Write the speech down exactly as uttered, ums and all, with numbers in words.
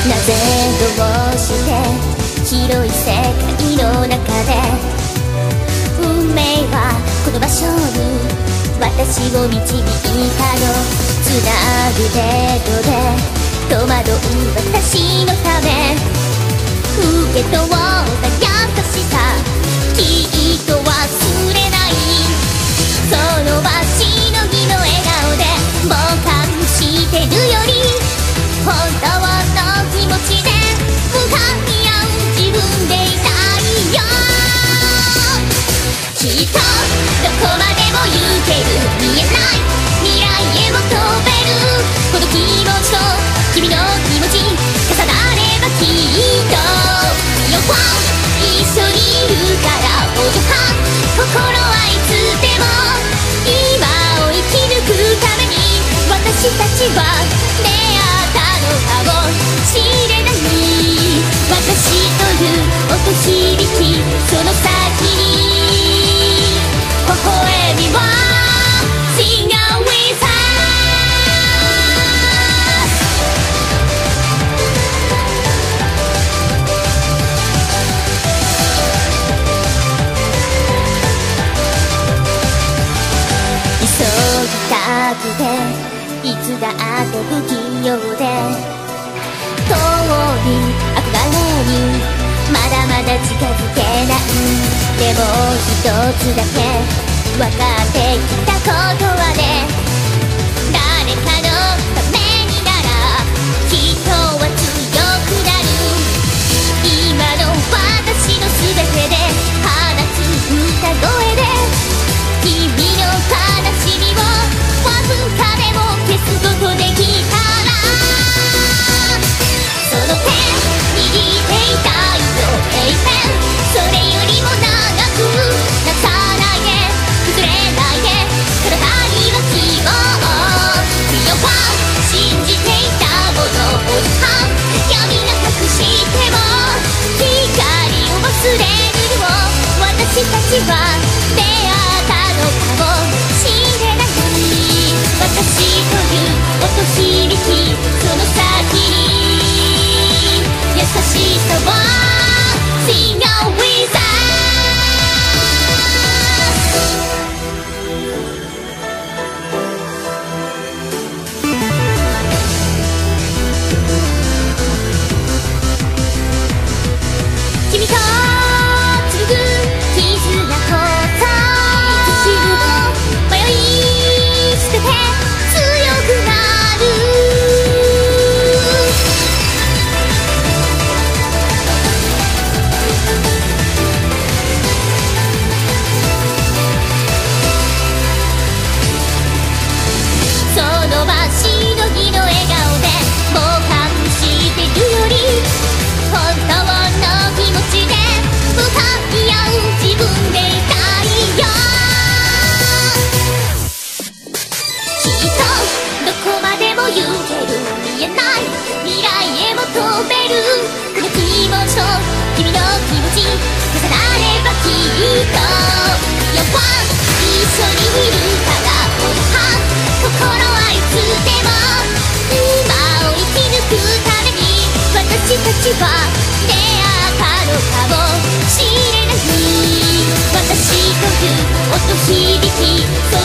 なぜどうして広い世界の中で運命はこの場所に私を導いたの。つなぐ程度で戸惑う私のため受け取った優しさきっと忘れない。その場しのぎの笑顔で傍観してるより本当の気持ちで向かい合う自分でいたいよ。きっとどこまでも行ける見えない未来へも飛べるこの気持ちと君の気持ち重なればきっとよ一緒にいるからおじはん心はいつでも今を生き抜くために私たちは出会ったのかもしれない。私という音響きその先に微笑みは Sing out with us。 急ぎたくていつだって不器用で遠い憧れにまだまだ近づけない。でも一つだけ分かってきたことはね誰かのためにならきっとは強くなる。今の私の全てで放つ歌声で君の悲しみをわずかでも消すことできたらその手握っていたいよ永遠それよりも長くなさないで崩れないで体には希望強は信じていたものをは闇が隠しても光を忘れるのを私たちは出会ったのかもしれない。私という音響きその先に優しさは Sing out with us。 君と紡ぐ絆こそ迷い捨てて強くなる。その場しのぎの笑顔で傍観してるより本当の気持ちで向かい合う自分でいたいよ。きっとどこまでも行ける見えない未来へも飛べるこの気持ちと君の気持ち重なればきっとよ一緒にいるからおじはん心はいつでも今を生き抜くために私たちは出会ったのかもしれない。私という音響き